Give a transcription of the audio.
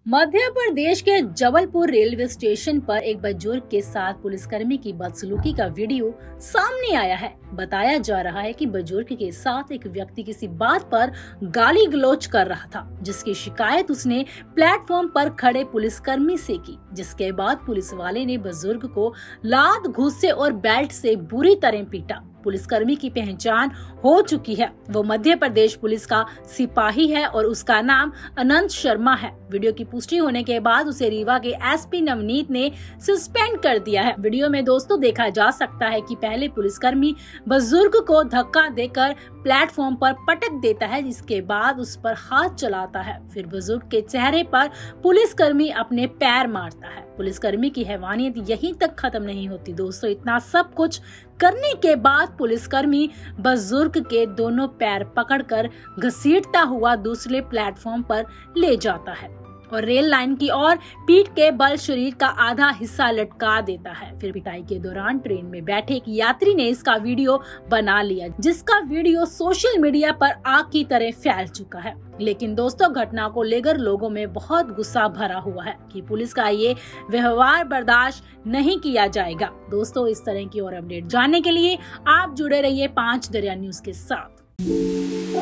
मध्य प्रदेश के Jabalpur railway station पर एक बुजुर्ग के साथ पुलिसकर्मी की बदसलूकी का वीडियो सामने आया है। बताया जा रहा है कि बुजुर्ग के साथ एक व्यक्ति किसी बात पर गाली गलौज कर रहा था, जिसकी शिकायत उसने प्लेटफॉर्म पर खड़े पुलिसकर्मी से की। जिसके बाद पुलिस वाले ने बुजुर्ग को लात, घूंसे और बेल्ट से बुरी तरह पीटा। पुलिसकर्मी की पहचान हो चुकी है। वो मध्य प्रदेश पुलिस का सिपाही है और उसका नाम अनंत शर्मा है। वीडियो की पुष्टि होने के बाद उसे रीवा के एसपी नवनीत ने सस्पेंड कर दिया है। वीडियो में दोस्तों देखा जा सकता है कि पहले पुलिसकर्मी बुजुर्ग को धक्का देकर प्लेटफॉर्म पर पटक देता है, जिसके बाद उस पर हाथ चलाता है। फिर बुजुर्ग के चेहरे पर पुलिसकर्मी अपने पैर मारता है। पुलिसकर्मी की हैवानियत यहीं तक खत्म नहीं होती दोस्तों। इतना सब कुछ करने के बाद पुलिसकर्मी बुजुर्ग के दोनों पैर पकड़कर घसीटता हुआ दूसरे प्लेटफॉर्म पर ले जाता है और रेल लाइन की ओर पीठ के बल शरीर का आधा हिस्सा लटका देता है। फिर पिटाई के दौरान ट्रेन में बैठे एक यात्री ने इसका वीडियो बना लिया, जिसका वीडियो सोशल मीडिया पर आग की तरह फैल चुका है। लेकिन दोस्तों घटना को लेकर लोगों में बहुत गुस्सा भरा हुआ है कि पुलिस का ये व्यवहार बर्दाश्त नहीं किया जाएगा। दोस्तों इस तरह की और अपडेट जानने के लिए आप जुड़े रहिए 5 दरिया न्यूज के साथ।